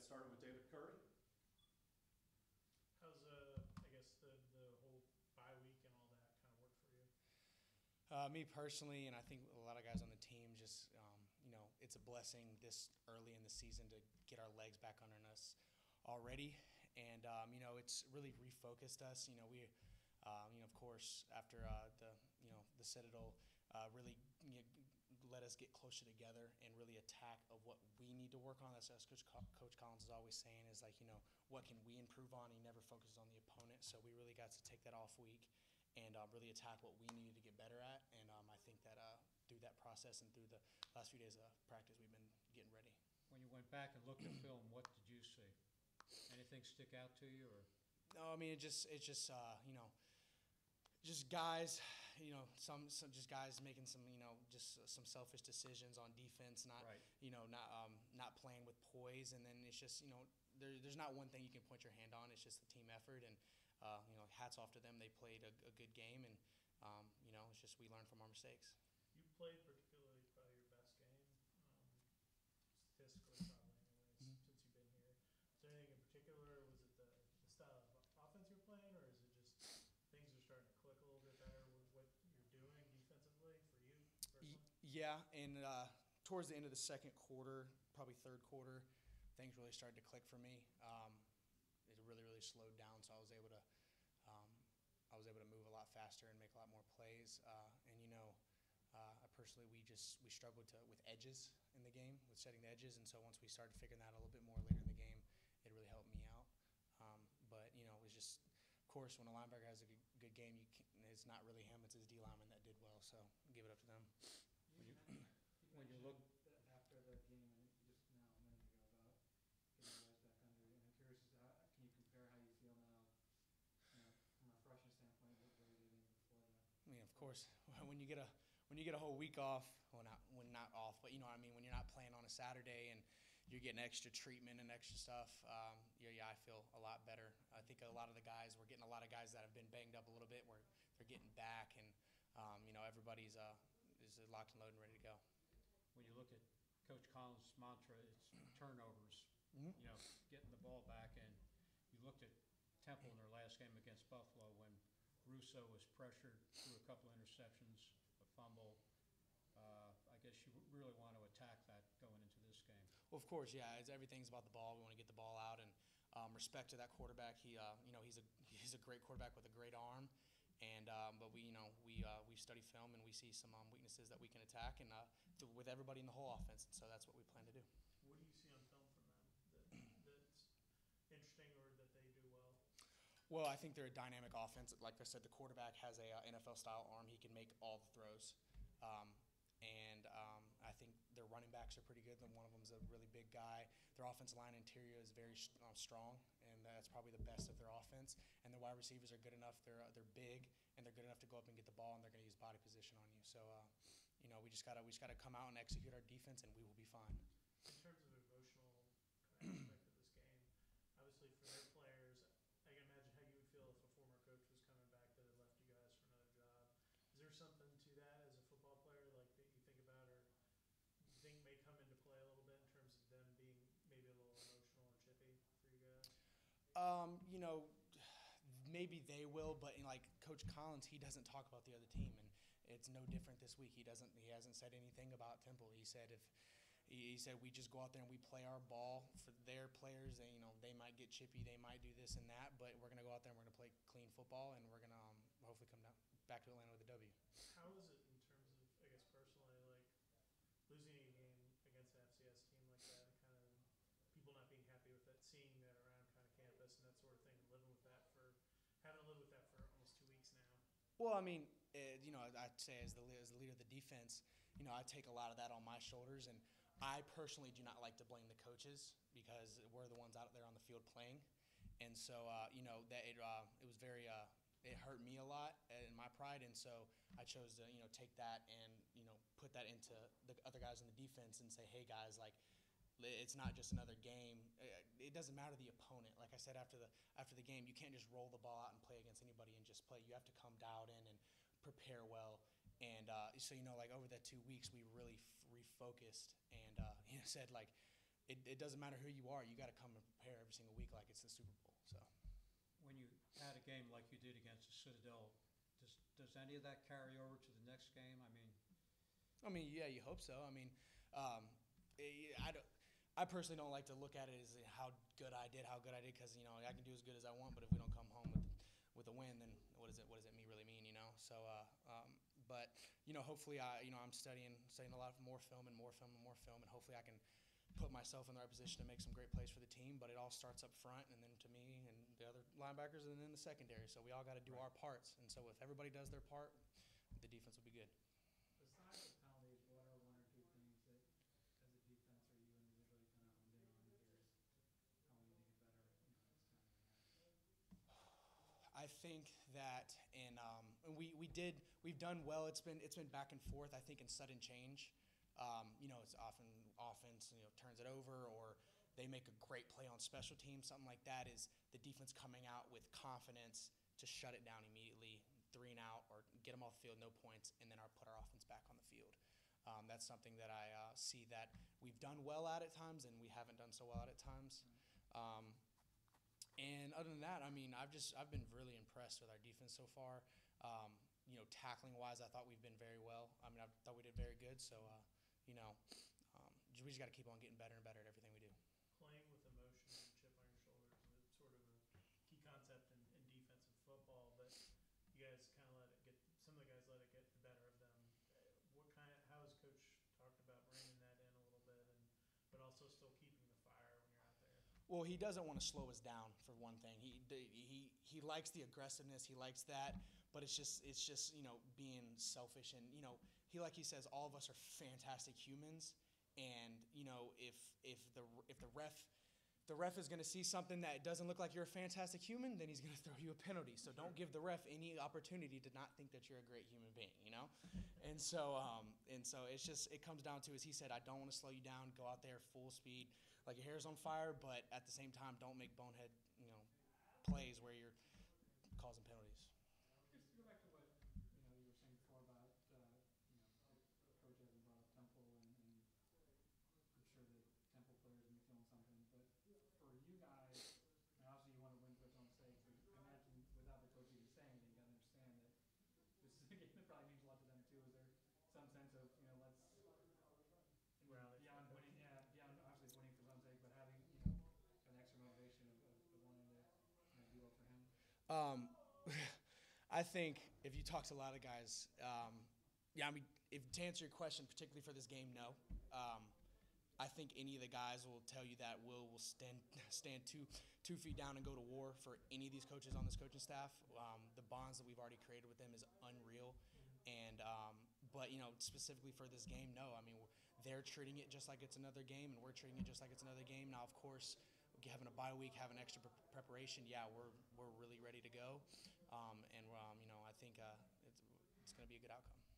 started with David Curry. How's I guess the whole bye week and all that kind of work for you? Me personally, and I think a lot of guys on the team, just it's a blessing this early in the season to get our legs back under us already, and it's really refocused us. Of course, after the Citadel really let us get closer together and really attack of what we need to work on. That's as Coach Collins is always saying is what can we improve on? He never focuses on the opponent, so we really got to take that off week and really attack what we needed to get better at. And I think that through that process and through the last few days of practice, we've been getting ready. When you went back and looked at film, what did you see? Anything stick out to you, or? No, I mean it's just just guys, some just guys making some just some selfish decisions on defense, not right. Not playing with poise, and then it's just there's not one thing you can point your hand on. It's just the team effort, and hats off to them. They played a good game, and it's just we learn from our mistakes. You played particularly probably your best game, statistically probably anyways, since you've been here. Is there anything in particular? Was it the style of offense you're playing, or is it just things are starting to click a little bit better with what you're doing defensively for you personally? Yeah, and towards the end of the second quarter, probably third quarter, things really started to click for me. It really slowed down, so I was able to move a lot faster and make a lot more plays. Personally, we struggled with edges in the game, with setting the edges, and so once we started figuring that out a little bit more later in the game, it really helped me out. But it was just, of course, when a linebacker has a good game, it's not really him; it's his D lineman that did well. So I'll give it up to them. When you look after the game and just now a minute ago about getting the legs back under you, and I'm curious, can you compare how you feel now, from a freshness standpoint, what you did before that? I mean, of course, when you get a whole week off, not off, but when you're not playing on a Saturday and you're getting extra treatment and extra stuff, I feel a lot better. I think we're getting a lot of guys that have been banged up a little bit, where they're getting back, and everybody's is locked and loaded and ready to go. When you look at Coach Collins' mantra, it's turnovers. Mm-hmm. Getting the ball back, and you looked at Temple in their last game against Buffalo when Russo was pressured through a couple of interceptions, a fumble. I guess you really want to attack that going into this game. Well, of course, yeah. Everything's about the ball. We want to get the ball out, and respect to that quarterback. He's a great quarterback with a great arm, and but we study film and we see some weaknesses that we can attack, and with everybody in the whole offense. And so that's what we plan to do. What do you see on film from them that's interesting or that they do well? Well, I think they're a dynamic offense. Like I said, the quarterback has a NFL-style arm. He can make all the throws. I think their running backs are pretty good. Then one of them's a really big guy. Their offensive line interior is very strong, and that's probably the best of their offense. And their wide receivers are good enough. They're big, and they're good enough to go up and get the ball, and they're going to use body position on you. So, we just gotta come out and execute our defense, and we will be fine. In terms of emotional kind of aspect of this game, obviously for their players, I can imagine how you would feel if a former coach was coming back that had left you guys for another job. Is there something to that as a football player, like that you think about, or you think may come into play a little bit in terms of them being maybe a little emotional or chippy for you guys? Maybe they will, but Coach Collins, he doesn't talk about the other team, and it's no different this week. He hasn't said anything about Temple. He said we just go out there and we play our ball. For their players, they might get chippy, they might do this and that, but we're gonna go out there and we're gonna play clean football, and we're gonna hopefully come back to Atlanta with a W. How is it in terms of, I guess personally, like losing a game against an FCS team like that, and kind of people not being happy with it, seeing that around kind of campus and that sort of thing, and having to live with that for almost 2 weeks now? Well, I'd say as the leader of the defense, I take a lot of that on my shoulders, and I personally do not like to blame the coaches because we're the ones out there on the field playing, and so that it was very it hurt me a lot in my pride, and so I chose to take that and put that into the other guys in the defense and say, hey guys, it's not just another game. It doesn't matter the opponent. Like I said after the game, you can't just roll the ball out and play against anybody and just play. You have to come dialed in and prepare well. And so over that 2 weeks, we really refocused and said it doesn't matter who you are. You got to come and prepare every single week like it's the Super Bowl. So. When you had a game like you did against the Citadel, does any of that carry over to the next game? Yeah, you hope so. Um, I personally don't like to look at it as how good I did, because I can do as good as I want, but if we don't come home with a win, then what does it really mean? So, but hopefully I'm studying a lot more film, and hopefully I can put myself in the right position to make some great plays for the team. But it all starts up front, and then to me and the other linebackers, and then the secondary. So we all got to do our parts. And so if everybody does their part, the defense will be good. Besides the penalties, what are one or two things that, as a defense, or you individually kind of honed in on? Here's how we need to get better, next time we have. I think that we've done well. It's been back and forth. I think in sudden change, it's often offense turns it over, or they make a great play on special teams. Something like that is the defense coming out with confidence to shut it down immediately, 3 and out, or get them off the field, no points, and then put our offense back on the field. That's something that I see that we've done well at times, and we haven't done so well at times. And other than that, I've been really impressed with our defense so far. Tackling wise, I thought we've been very well. I thought we did very good. So, we just got to keep on getting better and better at everything we do. Playing with emotion and chip on your shoulders is sort of a key concept in defensive football, but you guys kind of some of the guys let it get the better of them. How has Coach talked about reining that in a little bit, but also still keeping the fire when you're out there? Well, he doesn't want to slow us down, for one thing. He likes the aggressiveness. He likes that, but it's just being selfish. And like he says, all of us are fantastic humans. And if the ref is going to see something that doesn't look like you're a fantastic human, then he's going to throw you a penalty. So don't give the ref any opportunity to not think that you're a great human being. And so it comes down to, as he said, I don't want to slow you down. Go out there full speed, like your hair's on fire, but at the same time, don't make bonehead plays where you're causing penalties. Just go back to what you were saying before about Coach Evan brought up Temple, and I'm sure the Temple players may be feeling something. But for you guys, obviously you want to win for its own sake. But I imagine without the coach even saying it, you got to understand that this is a game that probably means a lot to them too. Is there some sense of let's beyond winning, beyond obviously winning for its own sake, but having an extra motivation of wanting to do well for him? I think if you talk to a lot of guys, to answer your question, particularly for this game, no. I think any of the guys will tell you that will stand 2 feet down and go to war for any of these coaches on this coaching staff. The bonds that we've already created with them is unreal. And but specifically for this game, no. They're treating it just like it's another game, and we're treating it just like it's another game. Now, of course, having a bye week, having extra preparation, we're really ready to go. And I think it's going to be a good outcome.